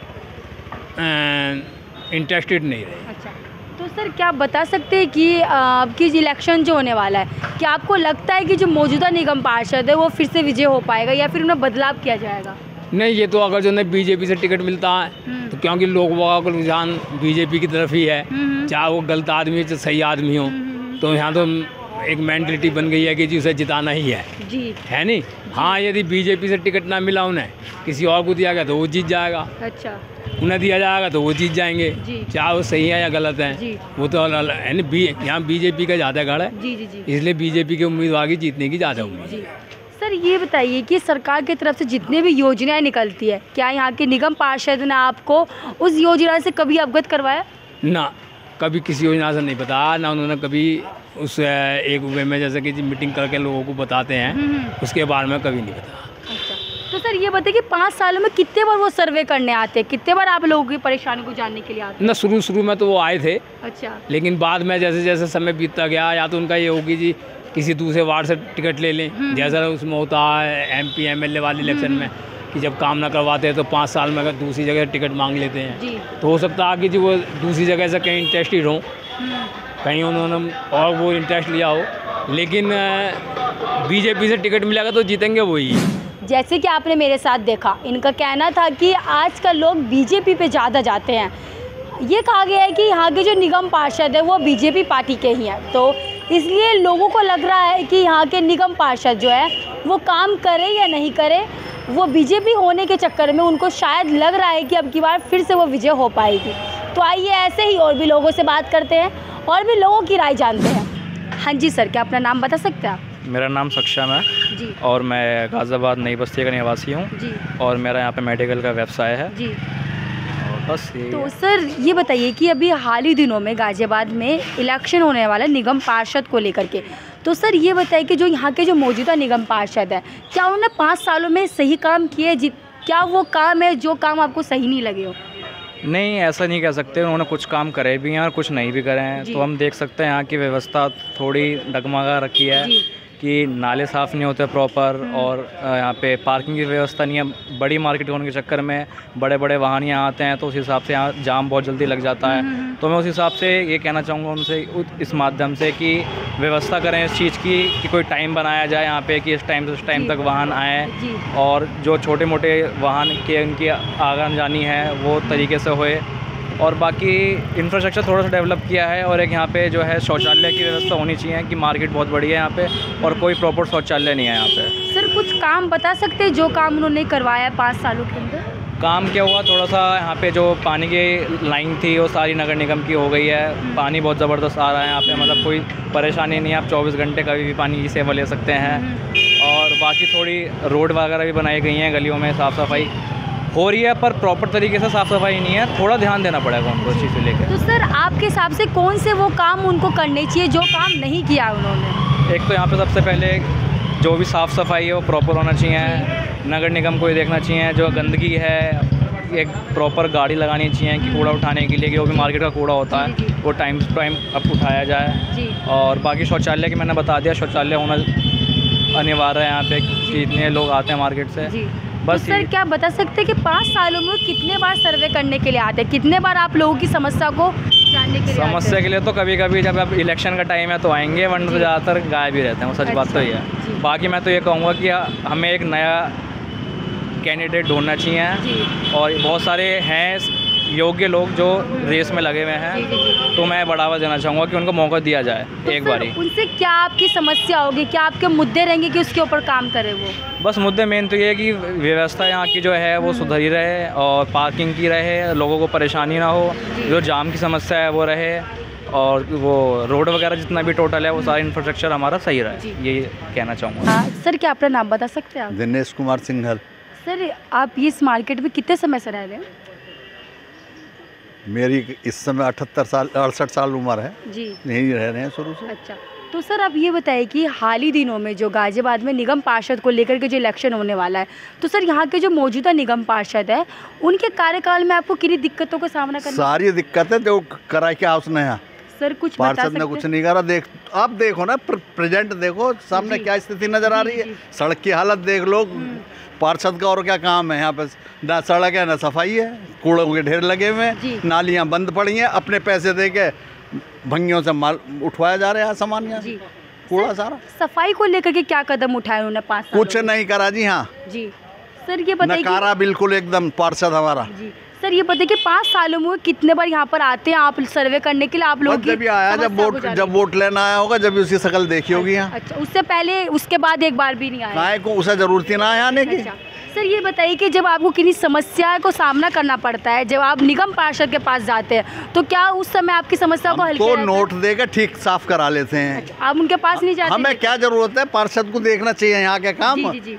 H: इंटरेस्टेड नहीं रहे।
A: अच्छा, तो सर क्या आप बता सकते हैं कि आपकी इलेक्शन जो होने वाला है, क्या आपको लगता है कि जो मौजूदा निगम पार्षद है वो फिर से विजय हो पाएगा या फिर उन्हें बदलाव किया जाएगा?
H: नहीं, ये तो अगर जो है बीजेपी से टिकट मिलता है तो क्योंकि लोगों का रुझान बीजेपी की तरफ ही है, चाहे वो गलत आदमी हो चाहे सही आदमी हो, तो यहाँ तो एक मेंटलिटी बन गई है कि जी उसे जिताना ही है
A: जी, है
H: नहीं। हाँ, यदि बीजेपी से टिकट ना मिला उन्हें, किसी और को दिया गया तो वो जीत जाएगा।
A: अच्छा,
H: उन्हें दिया जाएगा तो वो जीत जाएंगे, चाहे वो सही है या गलत है, वो तो है ना। बी यहाँ बीजेपी का ज़्यादा गढ़ है,
A: जी जी जी,
H: इसलिए बीजेपी के उम्मीदवार की जीतने की ज़्यादा उम्मीद है।
A: सर ये बताइए कि सरकार की तरफ से जितने भी योजनाएं निकलती है, क्या यहाँ के निगम पार्षद ने आपको उस योजना से कभी अवगत करवाया?
H: ना, कभी किसी योजना से नहीं बताया, ना उन्होंने कभी उस एक वे में जैसे कि मीटिंग करके लोगों को बताते हैं उसके बारे में कभी नहीं बताया।
A: अच्छा, तो सर ये बताइए कि पाँच सालों में कितने बार वो सर्वे करने आते हैं, कितने बार आप लोगों की परेशानी को जानने के लिए आते हैं?
H: ना, शुरू शुरू में तो वो आए थे।
A: अच्छा,
H: लेकिन बाद में जैसे जैसे समय बीतता गया, या तो उनका ये होगी जी किसी दूसरे वार्ड से टिकट ले लें, जैसा उसमें होता है M P M L A वाले इलेक्शन में कि जब काम ना करवाते हैं तो पाँच साल में अगर दूसरी जगह टिकट मांग लेते हैं, तो हो सकता है कि जी वो दूसरी जगह से कहीं इंटरेस्टेड हों, कहीं उन्होंने और वो इंटरेस्ट लिया हो, लेकिन बीजेपी से टिकट मिलेगा तो जीतेंगे वही।
A: जैसे कि आपने मेरे साथ देखा, इनका कहना था कि आजकल लोग बीजेपी पे ज़्यादा जाते हैं। ये कहा गया है कि यहाँ के जो निगम पार्षद है वो बीजेपी पार्टी के ही हैं, तो इसलिए लोगों को लग रहा है कि यहाँ के निगम पार्षद जो है वो काम करे या नहीं करे, वो बीजेपी होने के चक्कर में उनको शायद लग रहा है कि अब की बार फिर से वो विजय हो पाएगी। तो आइए ऐसे ही और भी लोगों से बात करते हैं और भी लोगों की राय जानते हैं। हाँ जी सर, क्या अपना नाम बता सकते हैं आप?
F: मेरा नाम सक्षम है
A: जी, और
F: और मैं गाज़ियाबाद नई बस्ती का निवासी हूँ
A: जी,
F: और मेरा यहाँ पे मेडिकल का व्यवसाय है
A: जी।
F: और बस ये
A: तो सर ये बताइए कि अभी हाल ही दिनों में गाज़ियाबाद में इलेक्शन होने वाला निगम पार्षद को लेकर के, तो सर ये बताइए कि जो यहाँ के जो मौजूदा निगम पार्षद है, क्या उन्होंने पाँच सालों में सही काम किए? क्या वो काम है जो काम आपको सही नहीं लगे हो?
F: नहीं, ऐसा नहीं कह सकते, उन्होंने कुछ काम करे भी हैं और कुछ नहीं भी करे हैं। तो हम देख सकते हैं यहाँ की व्यवस्था थोड़ी डगमगा रखी है कि नाले साफ़ नहीं होते प्रॉपर, और यहाँ पे पार्किंग की व्यवस्था नहीं है। बड़ी मार्केट होने के चक्कर में बड़े बड़े वाहन यहाँ आते हैं, तो उस हिसाब से यहाँ जाम बहुत जल्दी लग जाता है। तो मैं उस हिसाब से ये कहना चाहूँगा उनसे इस माध्यम से कि व्यवस्था करें इस चीज़ की कि कोई टाइम बनाया जाए यहाँ पे कि इस टाइम से उस टाइम तक वाहन आए, और जो छोटे मोटे वाहन के उनकी आगन जानी है वो तरीके से होए। और बाकी इंफ्रास्ट्रक्चर थोड़ा सा डेवलप किया है, और एक यहाँ पे जो है शौचालय की व्यवस्था होनी चाहिए कि मार्केट बहुत बड़ी है यहाँ पे और कोई प्रॉपर शौचालय नहीं है यहाँ पे।
A: सर कुछ काम बता सकते हैं जो काम उन्होंने करवाया है पाँच सालों के अंदर?
F: काम क्या हुआ, थोड़ा सा यहाँ पे जो पानी की लाइन थी वो सारी नगर निगम की हो गई है। पानी बहुत ज़बरदस्त आ रहा है यहाँ पे, मतलब कोई परेशानी नहीं है, आप चौबीस घंटे कभी भी पानी की सेवा ले सकते हैं। और बाकी थोड़ी रोड वगैरह भी बनाई गई हैं, गलियों में साफ़ सफाई हो रही है, पर प्रॉपर तरीके से साफ़ सफाई नहीं है, थोड़ा ध्यान देना पड़ेगा उनको इस चीज़ को लेकर।
A: तो सर आपके हिसाब से कौन से वो काम उनको करने चाहिए जो काम नहीं किया उन्होंने?
F: एक तो यहाँ पे सबसे पहले जो भी साफ़ सफाई है वो प्रॉपर होना चाहिए, नगर निगम को ये देखना चाहिए जो गंदगी है एक प्रॉपर गाड़ी लगानी चाहिए कि कूड़ा उठाने के लिए, कि वो भी मार्केट का कूड़ा होता है वो टाइम टू टाइम अब उठाया जाए। और बाकी शौचालय की मैंने बता दिया, शौचालय होना अनिवार्य है यहाँ पे कि इतने लोग आते हैं मार्केट से। बस
A: तो सर क्या बता सकते हैं कि पाँच सालों में कितने बार सर्वे करने के लिए आते हैं, कितने बार आप लोगों की समस्या को जानने के लिए?
F: समस्या के लिए तो कभी कभी जब अब इलेक्शन का टाइम है तो आएंगे, वरना तो ज़्यादातर गायब ही रहते हैं, वो सच बात तो ये है। बाकी मैं तो ये कहूँगा कि हमें एक नया कैंडिडेट ढूंढना चाहिए, और बहुत सारे हैं योग्य लोग जो रेस में लगे हुए हैं, तो मैं बढ़ावा देना चाहूँगा कि उनको मौका दिया जाए
A: तो
F: एक बारी।
A: उनसे क्या आपकी समस्या होगी, क्या आपके मुद्दे रहेंगे कि उसके ऊपर काम करे वो?
F: बस मुद्दे मेन तो ये है कि व्यवस्था यहाँ की जो है वो सुधरी रहे, और पार्किंग की रहे, लोगों को परेशानी ना हो, जो जाम की समस्या है वो रहे, और वो रोड वगैरह जितना भी टोटल है वो सारा इंफ्रास्ट्रक्चर हमारा सही रहे, ये कहना चाहूँगा।
A: हाँ सर, क्या अपना नाम बता सकते हैं आप?
I: दिनेश कुमार सिंघल।
A: सर आप ये इस मार्केट में कितने समय से रह रहे हैं?
I: मेरी इस समय अठहत्तर साल अड़सठ साल उम्र है
A: जी,
I: यहीं रह रहे हैं शुरू से।
A: अच्छा, तो सर आप ये बताइए कि हाल ही दिनों में जो गाजियाबाद में निगम पार्षद को लेकर के जो इलेक्शन होने वाला है, तो सर यहाँ के जो मौजूदा निगम पार्षद है उनके कार्यकाल में आपको किन दिक्कतों का सामना करना?
I: सारी दिक्कतें जो करा क्या उसने यहाँ
A: सर कुछ बता
I: पार्षद
A: सकते
I: ने कुछ नहीं करा। देख आप देखो ना, प्र, प्रेजेंट देखो सामने क्या स्थिति नजर आ रही है। सड़क की हालत देख लो। पार्षद का और क्या काम है यहाँ पे? ना सड़क है ना सफाई है, कूड़ों के ढेर लगे हुए हैं, नालियाँ बंद पड़ी हैं, अपने पैसे दे के भंगियों से माल उठवाया जा रहा है सामान यहाँ कूड़ा सारा।
A: सफाई को लेकर के क्या कदम उठाए उन्होंने पाँच साल
I: कुछ नहीं करा जी। हाँ
A: जी सर ये बताइए,
I: नकारा बिल्कुल एकदम पार्षद हमारा
A: जी। सर ये बताइए कि पाँच सालों में कितने बार यहाँ पर आते हैं आप सर्वे करने के लिए? आप लोग
I: जब भी आया, जब वोट जब वोट लेना आया होगा, जब उसकी शकल देखी होगी यहाँ।
A: अच्छा, उससे पहले उसके बाद एक बार भी नहीं आया?
I: काय को उसे जरूरत ही ना है आने की।
A: अच्छा। सर ये बताइए कि जब आपको किसी समस्या को सामना करना पड़ता है, जब आप निगम पार्षद के पास जाते हैं, तो क्या उस समय आपकी समस्या को हल
I: किया नोट देकर ठीक साफ करा लेते हैं?
A: अच्छा, आप उनके पास नहीं जाते?
I: हमें क्या जरूरत है? पार्षद को देखना चाहिए यहाँ के काम।
A: जी, जी, जी।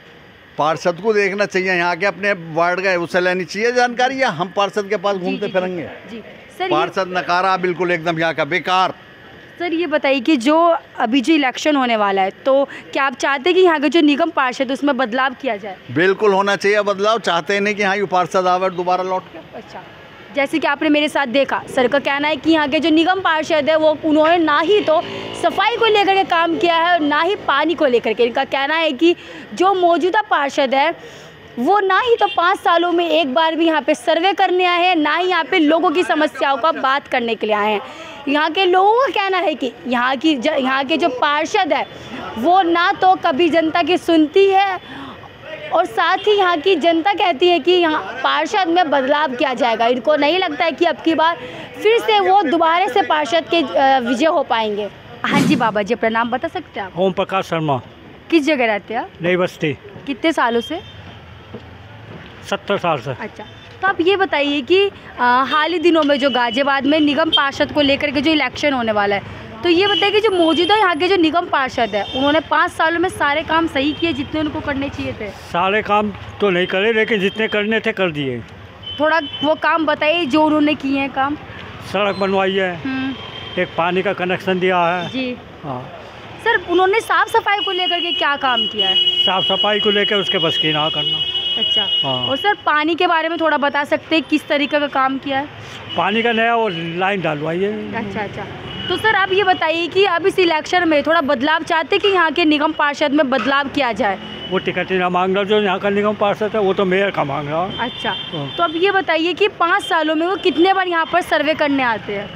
I: पार्षद को देखना चाहिए यहाँ के, अपने वार्ड गए उससे लेनी चाहिए जानकारी, या हम पार्षद के पास घूमते फिरेंगे?
A: जी सर,
I: पार्षद नकारा बिल्कुल एकदम यहाँ का बेकार।
A: सर ये बताइए कि जो अभी जो इलेक्शन होने वाला है, तो क्या आप चाहते हैं कि यहाँ के जो निगम पार्षद उसमें बदलाव किया जाए?
I: बिल्कुल होना चाहिए बदलाव। चाहते नहीं कि यहाँ ये पार्षद आवे दोबारा लौट के।
A: अच्छा, जैसे कि आपने मेरे साथ देखा, सर का कहना है कि यहाँ के जो निगम पार्षद है वो उन्होंने ना ही तो सफाई को लेकर के काम किया है और ना ही पानी को लेकर के। इनका कहना है कि जो मौजूदा पार्षद है वो ना ही तो पाँच सालों में एक बार भी यहाँ पे सर्वे करने आए हैं, ना ही यहाँ पे लोगों की समस्याओं का बात करने के लिए आए हैं। यहाँ के लोगों का कहना है कि यहाँ की यहाँ के जो पार्षद है वो ना तो कभी जनता की सुनती है, और साथ ही यहाँ की जनता कहती है कि यहाँ पार्षद में बदलाव किया जाएगा। इनको नहीं लगता है कि अब की बार फिर से वो दोबारा से पार्षद के विजय हो पाएंगे। हाँ जी बाबा जी, अपना नाम बता सकते हैं आप?
J: ओम प्रकाश शर्मा।
A: किस जगह रहते हैं आप?
J: नई बस्ती।
A: कितने सालों से?
J: सत्तर साल से।
A: अच्छा, तो आप ये बताइए कि आ, हाल ही दिनों में जो गाजियाबाद में निगम पार्षद को लेकर के जो इलेक्शन होने वाला है, तो ये बताइए कि जो मौजूदा यहाँ के जो निगम पार्षद है उन्होंने पाँच सालों में सारे काम सही किए जितने उनको करने चाहिए थे?
J: सारे काम तो नहीं करे, लेकिन जितने करने थे कर दिए।
A: थोड़ा वो काम बताइए जो उन्होंने किए हैं काम।
J: सड़क बनवाई है, एक पानी का कनेक्शन दिया है
A: जी।
J: हाँ
A: सर, उन्होंने साफ सफाई को लेकर के क्या काम किया है?
J: साफ सफाई को लेकर उसके बस की ना करना।
A: अच्छा
J: हाँ।
A: और सर पानी के बारे में थोड़ा बता सकते हैं किस तरीके का काम किया है?
J: पानी का नया वो लाइन डलवाई है।
A: अच्छा अच्छा, तो सर आप ये बताइए कि अब इस इलेक्शन में थोड़ा बदलाव चाहते हैं कि यहाँ के निगम पार्षद में बदलाव किया जाए?
J: वो टिकट ही ना मांग रहा जो यहाँ का निगम पार्षद है, वो तो मेयर का मांग रहा।
A: अच्छा, तो अब ये बताइए कि पाँच सालों में वो कितने बार यहाँ पर सर्वे करने आते हैं?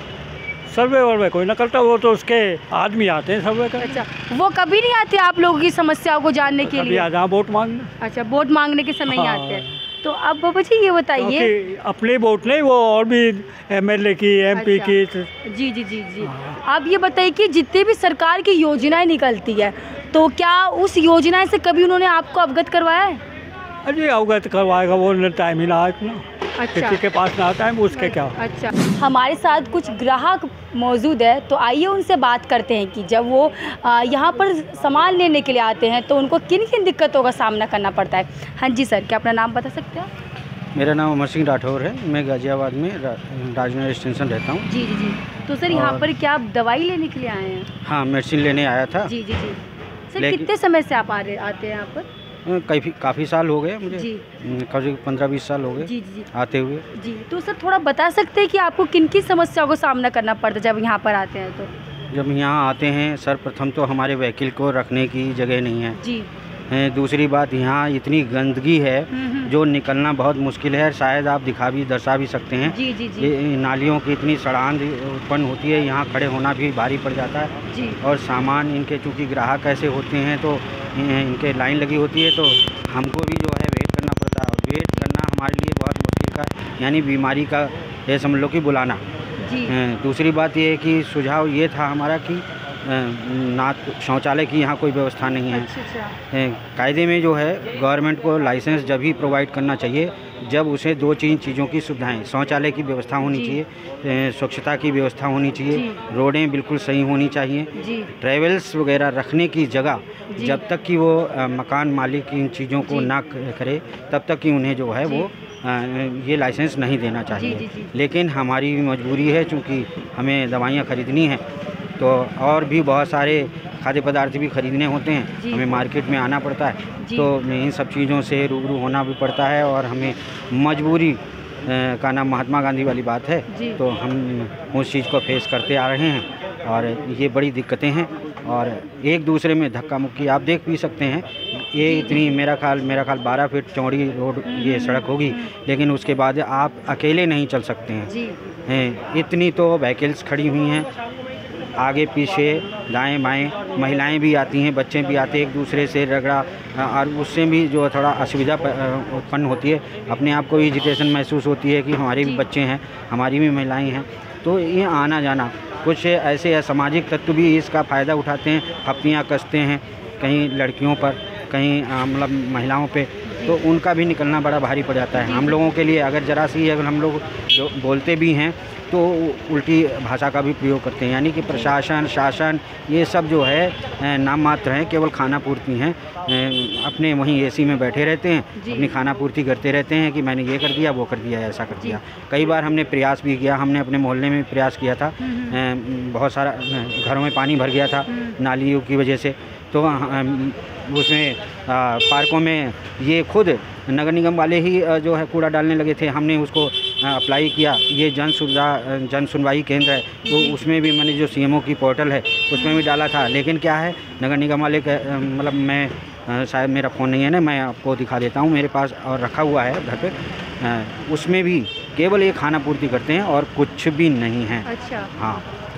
J: सर्वे वर्वे कोई ना करता, वो तो उसके आदमी आते हैं सर्वे कर।
A: अच्छा, वो कभी नहीं आते आप लोगों की समस्याओं को जानने के लिए?
J: आ वोट मांगने।
A: अच्छा, वोट मांगने के समय ही
J: हाँ।
A: आते हैं। तो अब बाबा जी ये बताइए,
J: अपने वोट नहीं, वो और भी एमएलए की, एमपी
A: अच्छा।
J: की।
A: जी जी जी जी आप ये बताइए कि जितनी भी सरकार की योजनाएं निकलती है, तो क्या उस योजनाएं से कभी उन्होंने आपको अवगत करवाया है?
J: अरे अवगत करवाएगा, वो टाइम ही ना इतना।
A: अच्छा,
J: किसी के पास ना टाइम, उसके क्या।
A: अच्छा, हमारे साथ कुछ ग्राहक मौजूद है, तो आइए उनसे बात करते हैं कि जब वो यहाँ पर सामान लेने के लिए आते हैं तो उनको किन किन दिक्कतों का सामना करना पड़ता है। हाँ जी सर, क्या अपना नाम बता सकते हैं?
K: मेरा नाम अमर सिंह राठौर है, मैं गाजियाबाद में रा, राजनगर स्टेशन रहता हूँ।
A: जी जी जी तो सर यहाँ पर क्या आप दवाई लेने के लिए आए हैं?
K: हाँ, मेडिसिन लेने आया था।
A: जी जी जी सर, कितने समय से आप आ रहे आते हैं यहाँ पर?
K: काफ़ी काफ़ी साल हो गए मुझे, करीब पंद्रह बीस साल हो गए
A: जी जी
K: आते हुए।
A: जी, तो सर थोड़ा बता सकते हैं कि आपको किन किन समस्याओं को सामना करना पड़ता है जब यहाँ पर आते हैं? तो
K: जब यहाँ आते हैं सर्वप्रथम तो हमारे व्हीकल को रखने की जगह नहीं है
A: जी।
K: दूसरी बात, यहाँ इतनी गंदगी है जो निकलना बहुत मुश्किल है, शायद आप दिखा भी दर्शा भी सकते हैं।
A: जी जी जी
K: ये नालियों की इतनी सड़ांध उत्पन्न होती है, यहाँ खड़े होना भी भारी पड़ जाता है
A: जी।
K: और सामान इनके चूँकि ग्राहक ऐसे होते हैं तो इनके लाइन लगी होती है, तो हमको भी जो है वेट करना पड़ता है, और वेट करना हमारे लिए बहुत मुश्किल का, यानी बीमारी का ये समझ लो कि बुलाना जी। दूसरी बात ये है कि सुझाव ये था हमारा कि ना शौचालय की यहाँ कोई व्यवस्था नहीं है। अच्छा। कायदे में जो है गवर्नमेंट को लाइसेंस जब ही प्रोवाइड करना चाहिए जब उसे दो तीन चीज़ों की सुविधाएं, शौचालय की व्यवस्था होनी चाहिए, स्वच्छता की व्यवस्था होनी चाहिए, रोडें बिल्कुल सही होनी चाहिए, ट्रैवल्स वगैरह रखने की जगह जब तक कि वो मकान मालिक इन चीज़ों को ना करे तब तक कि उन्हें जो है वो ये लाइसेंस नहीं देना चाहिए।
A: जी, जी, जी।
K: लेकिन हमारी भी मजबूरी है, चूँकि हमें दवाइयाँ ख़रीदनी हैं तो और भी बहुत सारे खाद्य पदार्थ भी ख़रीदने होते हैं, हमें मार्केट में आना पड़ता है, तो इन सब चीज़ों से रूबरू होना भी पड़ता है और हमें मजबूरी का नाम महात्मा गांधी वाली बात है, तो हम उस चीज़ को फेस करते आ रहे हैं और ये बड़ी दिक्कतें हैं। और एक दूसरे में धक्का मुक्की आप देख भी सकते हैं, ये इतनी मेरा ख्याल मेरा ख्याल बारह फीट चौड़ी रोड ये सड़क होगी, लेकिन उसके बाद आप अकेले नहीं चल सकते हैं, इतनी तो व्हीकल्स खड़ी हुई हैं, आगे पीछे दाएं बाएं, महिलाएं भी आती हैं, बच्चे भी आते हैं, एक दूसरे से रगड़ा और उससे भी जो थोड़ा असुविधा उत्पन्न होती है, अपने आप को इरिटेशन महसूस होती है कि हमारे भी बच्चे हैं, हमारी भी महिलाएं हैं, तो ये आना जाना कुछ ऐसे असामाजिक तत्व भी इसका फ़ायदा उठाते हैं, फप्तियाँ कसते हैं कहीं लड़कियों पर, कहीं मतलब महिलाओं पे, तो उनका भी निकलना बड़ा भारी पड़ जाता है हम लोगों के लिए। अगर ज़रा सी अगर हम लोग जो बोलते भी हैं तो उल्टी भाषा का भी प्रयोग करते हैं, यानी कि प्रशासन शासन ये सब जो है नाम मात्र हैं, केवल खाना पूर्ति हैं, अपने वहीं एसी में बैठे रहते हैं, अपनी खाना पूर्ति करते रहते हैं कि मैंने ये कर दिया वो कर दिया ऐसा कर दिया। कई बार हमने प्रयास भी किया, हमने अपने मोहल्ले में प्रयास किया था, बहुत सारा घरों में पानी भर गया था नालियों की वजह से, तो उसमें पार्कों में ये खुद नगर निगम वाले ही जो है कूड़ा डालने लगे थे। हमने उसको अप्लाई किया, ये जन सुविधा जन सुनवाई केंद्र है, तो उसमें भी मैंने जो सीएमओ की पोर्टल है उसमें भी डाला था, लेकिन क्या है नगर निगम वाले मतलब मैं शायद मेरा फ़ोन नहीं है ना, मैं आपको दिखा देता हूँ मेरे पास और रखा हुआ है घर पे, उसमें भी केवल ये खाना पूर्ति करते हैं और कुछ भी नहीं है।
A: अच्छा।
K: हाँ,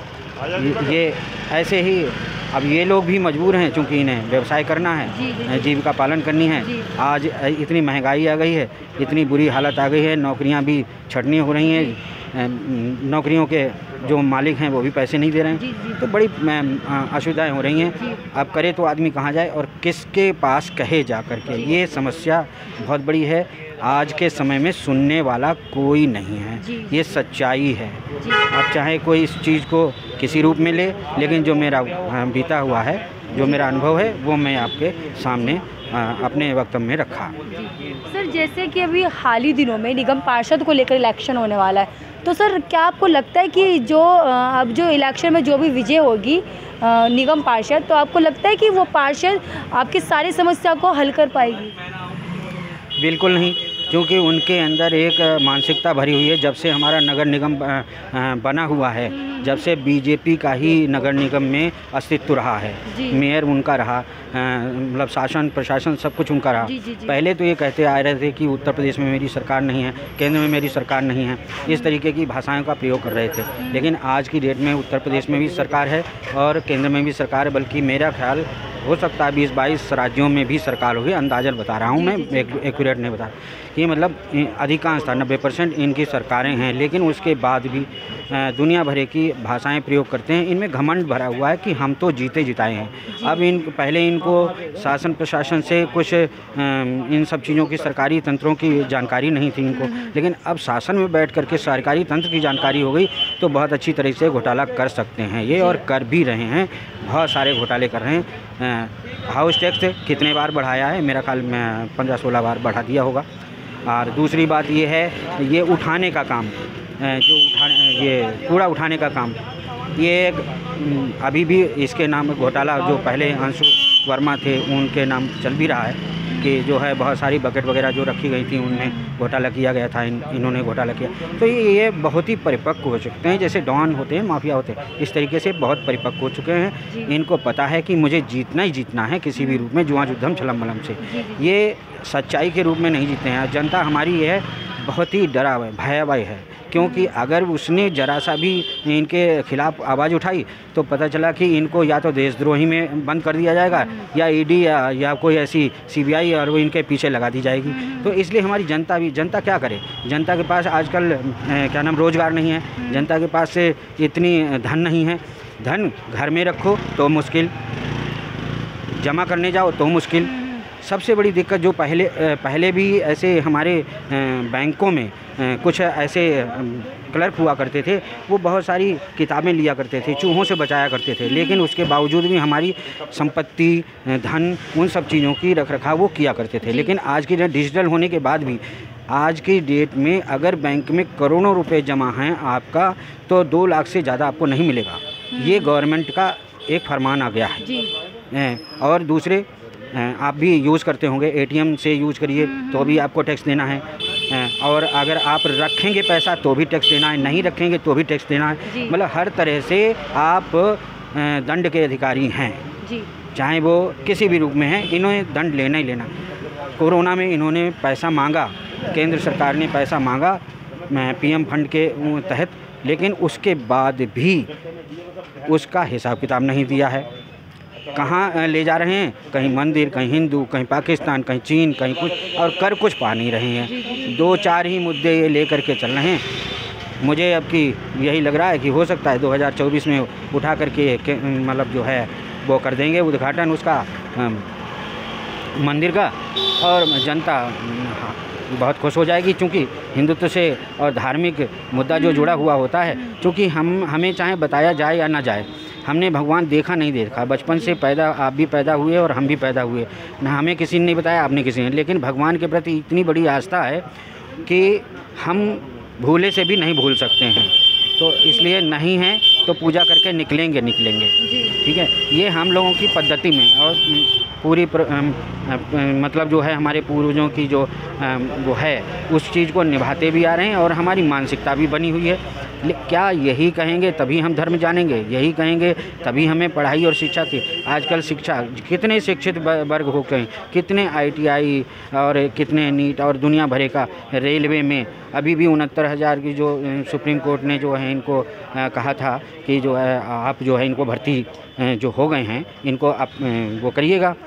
K: ये ऐसे ही अब ये लोग भी मजबूर हैं, चूँकि इन्हें व्यवसाय करना है, जीविका पालन करनी है। आज इतनी महंगाई आ गई है, इतनी बुरी हालत आ गई है, नौकरियां भी छटनी हो रही हैं, नौकरियों के जो मालिक हैं वो भी पैसे नहीं दे रहे हैं, तो बड़ी असुविधाएं हो रही हैं। अब करे तो आदमी कहाँ जाए और किसके पास कहे जा कर के, ये समस्या बहुत बड़ी है। आज के समय में सुनने वाला कोई नहीं है, ये सच्चाई है। आप चाहे कोई इस चीज़ को किसी रूप में ले, लेकिन जो मेरा बीता हुआ है, जो मेरा अनुभव है, वो मैं आपके सामने अपने वक्तव्य में रखा।
A: सर, जैसे कि अभी हाल ही दिनों में निगम पार्षद को लेकर इलेक्शन होने वाला है, तो सर क्या आपको लगता है कि जो अब जो इलेक्शन में जो भी विजय होगी निगम पार्षद, तो आपको लगता है कि वो पार्षद आपकी सारी समस्या को हल कर पाएगी?
K: बिल्कुल नहीं, क्योंकि उनके अंदर एक मानसिकता भरी हुई है। जब से हमारा नगर निगम बना हुआ है, जब से बीजेपी का ही नगर निगम में अस्तित्व रहा है, मेयर उनका रहा, मतलब शासन प्रशासन सब कुछ उनका रहा। जी, जी, जी। पहले तो ये कहते आ रहे थे कि उत्तर प्रदेश में मेरी सरकार नहीं है, केंद्र में मेरी सरकार नहीं है, इस तरीके की भाषाओं का प्रयोग कर रहे थे। लेकिन आज की डेट में उत्तर प्रदेश में भी सरकार है और केंद्र में भी सरकार है, बल्कि मेरा ख्याल हो सकता है बीस बाईस राज्यों में भी सरकार होगी, अंदाज़न बता रहा हूँ मैं, एक्यूरेट नहीं बता कि मतलब अधिकांश था नब्बे परसेंट इनकी सरकारें हैं। लेकिन उसके बाद भी दुनिया भर की भाषाएं प्रयोग करते हैं, इनमें घमंड भरा हुआ है कि हम तो जीते जिताए हैं। अब इन पहले इनको शासन प्रशासन से कुछ इन सब चीज़ों की सरकारी तंत्रों की जानकारी नहीं थी इनको, लेकिन अब शासन में बैठ करके सरकारी तंत्र की जानकारी हो गई तो बहुत अच्छी तरह से घोटाला कर सकते हैं ये, और कर भी रहे हैं, बहुत सारे घोटाले कर रहे हैं। हाउस टैक्स कितने बार बढ़ाया है, मेरा ख्याल में पंद्रह सोलह बार बढ़ा दिया होगा। और दूसरी बात ये है, ये उठाने का काम, जो उठा ये कूड़ा उठाने का काम, ये अभी भी इसके नाम घोटाला जो पहले अंशु वर्मा थे उनके नाम चल भी रहा है कि जो है बहुत सारी बकेट वगैरह जो रखी गई थी उनमें घोटाला किया गया था, इन इन्होंने घोटाला किया। तो ये ये बहुत ही परिपक्व हो चुके हैं, जैसे डॉन होते हैं, माफिया होते हैं, इस तरीके से बहुत परिपक्व हो चुके हैं। इनको पता है कि मुझे जीतना ही जीतना है किसी भी रूप में, जुआ जुद्धम छलम बलम से। ये सच्चाई के रूप में नहीं जीते हैं। जनता हमारी ये है बहुत ही डरा हुआ है, भयावह है, क्योंकि अगर उसने जरा सा भी इनके खिलाफ आवाज़ उठाई तो पता चला कि इनको या तो देशद्रोही में बंद कर दिया जाएगा या ईडी या, या कोई ऐसी सीबीआई और वो इनके पीछे लगा दी जाएगी। तो इसलिए हमारी जनता भी, जनता क्या करे, जनता के पास आजकल क्या नाम रोज़गार नहीं है, जनता के पास से इतनी धन नहीं है, धन घर में रखो तो मुश्किल, जमा करने जाओ तो मुश्किल। सबसे बड़ी दिक्कत जो पहले पहले भी ऐसे हमारे बैंकों में कुछ ऐसे क्लर्क हुआ करते थे, वो बहुत सारी किताबें लिया करते थे, चूहों से बचाया करते थे, लेकिन उसके बावजूद भी हमारी संपत्ति, धन, उन सब चीज़ों की रख रखाव वो किया करते थे। लेकिन आज की डिजिटल होने के बाद भी आज की डेट में अगर बैंक में करोड़ों रुपए जमा हैं आपका, तो दो लाख से ज़्यादा आपको नहीं मिलेगा। ये गवर्नमेंट का एक फरमान आ गया है जी। और दूसरे आप भी यूज़ करते होंगे, एटीएम से यूज़ करिए तो भी आपको टैक्स देना है, और अगर आप रखेंगे पैसा तो भी टैक्स देना है, नहीं रखेंगे तो भी टैक्स देना है। मतलब हर तरह से आप दंड के अधिकारी हैं जी। चाहे वो किसी भी रूप में हैं, इन्होंने दंड लेना ही लेना। कोरोना में इन्होंने पैसा मांगा, केंद्र सरकार ने पैसा मांगा पीएम फंड के तहत, लेकिन उसके बाद भी उसका हिसाब किताब नहीं दिया है। कहाँ ले जा रहे हैं, कहीं मंदिर, कहीं हिंदू, कहीं पाकिस्तान, कहीं चीन, कहीं कुछ, और कर कुछ पा नहीं रहे हैं। दो चार ही मुद्दे ये लेकर के चल रहे हैं। मुझे अब की यही लग रहा है कि हो सकता है दो हज़ार चौबीस में उठा करके मतलब जो है वो कर देंगे उद्घाटन उसका मंदिर का, और जनता बहुत खुश हो जाएगी, क्योंकि हिंदुत्व से और धार्मिक मुद्दा जो जुड़ा हुआ होता है, क्योंकि हम हमें चाहे बताया जाए या ना जाए, हमने भगवान देखा नहीं देखा, बचपन से पैदा आप भी पैदा हुए और हम भी पैदा हुए, ना हमें किसी ने नहीं बताया, आपने किसी ने, लेकिन भगवान के प्रति इतनी बड़ी आस्था है कि हम भूले से भी नहीं भूल सकते हैं। तो इसलिए नहीं है तो पूजा करके निकलेंगे निकलेंगे ठीक है। ये हम लोगों की पद्धति में, और पूरी प्र, आ, आ, मतलब जो है हमारे पूर्वजों की जो आ, वो है उस चीज़ को निभाते भी आ रहे हैं, और हमारी मानसिकता भी बनी हुई है। क्या यही कहेंगे तभी हम धर्म जानेंगे, यही कहेंगे तभी हमें पढ़ाई और शिक्षा की। आजकल शिक्षा, कितने शिक्षित वर्ग हो गए, कितने आईटीआई और कितने नीट और दुनिया भरे का, रेलवे में अभी भी उनहत्तर हज़ार की जो सुप्रीम कोर्ट ने जो है इनको आ, कहा था कि जो है आप जो है इनको भर्ती जो हो गए हैं इनको आप वो करिएगा,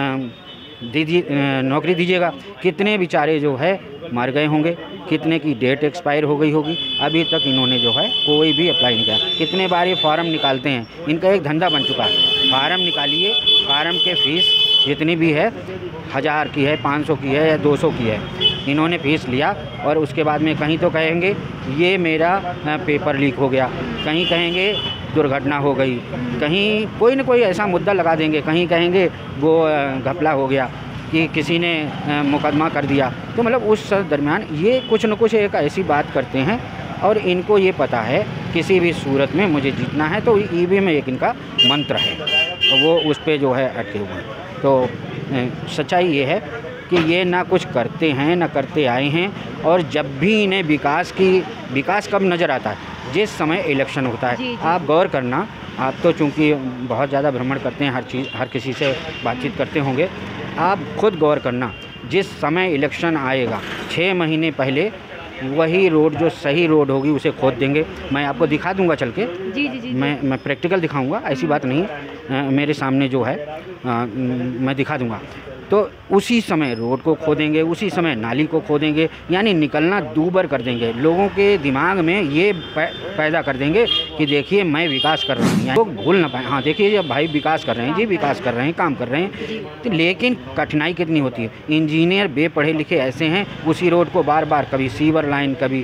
K: दीजिए नौकरी दीजिएगा। कितने बेचारे जो है मर गए होंगे, कितने की डेट एक्सपायर हो गई होगी, अभी तक इन्होंने जो है कोई भी अप्लाई नहीं किया। कितने बार ये फार्म निकालते हैं, इनका एक धंधा बन चुका है। फार्म निकालिए, फार्म के फीस जितनी भी है, हज़ार की है, पाँच सौ की है या दो सौ की है, इन्होंने फीस लिया, और उसके बाद में कहीं तो कहेंगे ये मेरा पेपर लीक हो गया, कहीं कहेंगे दुर्घटना हो गई, कहीं कोई न कोई ऐसा मुद्दा लगा देंगे, कहीं कहेंगे वो घपला हो गया कि किसी ने मुकदमा कर दिया। तो मतलब उस दरमियान ये कुछ न कुछ एक ऐसी बात करते हैं, और इनको ये पता है किसी भी सूरत में मुझे जीतना है, तो ईवीएम में एक इनका मंत्र है, तो वो उस पर जो है अटके हुए हैं। तो सच्चाई ये है कि ये ना कुछ करते हैं ना करते आए हैं, और जब भी इन्हें विकास की विकास कब नज़र आता है, जिस समय इलेक्शन होता है। आप गौर करना, आप तो चूँकि बहुत ज़्यादा भ्रमण करते हैं, हर चीज़ हर किसी से बातचीत करते होंगे, आप खुद गौर करना, जिस समय इलेक्शन आएगा छः महीने पहले वही रोड जो सही रोड होगी उसे खोद देंगे। मैं आपको दिखा दूंगा चल के, जी जी जी मैं मैं प्रैक्टिकल दिखाऊंगा, ऐसी बात नहीं है, मेरे सामने जो है आ, मैं दिखा दूंगा। तो उसी समय रोड को खोदेंगे, उसी समय नाली को खोदेंगे, यानी निकलना दूभर कर देंगे। लोगों के दिमाग में ये पैदा कर देंगे कि देखिए मैं विकास कर रहा हूँ, लोग भूल ना पाए, हाँ देखिए जब भाई विकास कर रहे हैं, जी विकास कर रहे हैं, काम कर रहे हैं। तो लेकिन कठिनाई कितनी होती है, इंजीनियर बेपढ़े लिखे ऐसे हैं, उसी रोड को बार बार कभी सीवर लाइन, कभी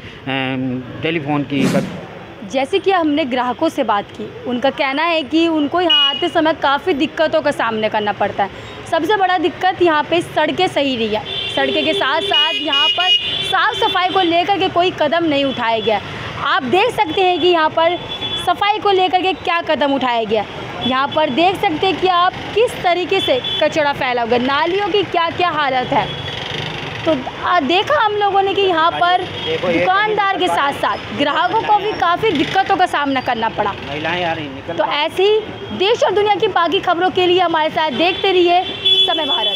K: टेलीफोन की, कभी
A: जैसे कि हमने ग्राहकों से बात की, उनका कहना है कि उनको यहाँ आते समय काफ़ी दिक्कतों का सामना करना पड़ता है। सबसे बड़ा दिक्कत यहाँ पे सड़कें सही नहीं है, सड़कें के साथ साथ यहाँ पर साफ़ सफाई को लेकर के कोई कदम नहीं उठाया गया। आप देख सकते हैं कि यहाँ पर सफाई को लेकर के क्या कदम उठाया गया। यहाँ पर देख सकते हैं कि आप किस तरीके से कचरा फैला हुआ, नालियों की क्या क्या हालत है। तो देखा हम लोगों ने कि यहाँ पर दुकानदार के साथ साथ ग्राहकों को भी काफ़ी दिक्कतों का सामना करना पड़ा। तो ऐसी देश और दुनिया की बाकी खबरों के लिए हमारे साथ देखते रहिए समय भारत।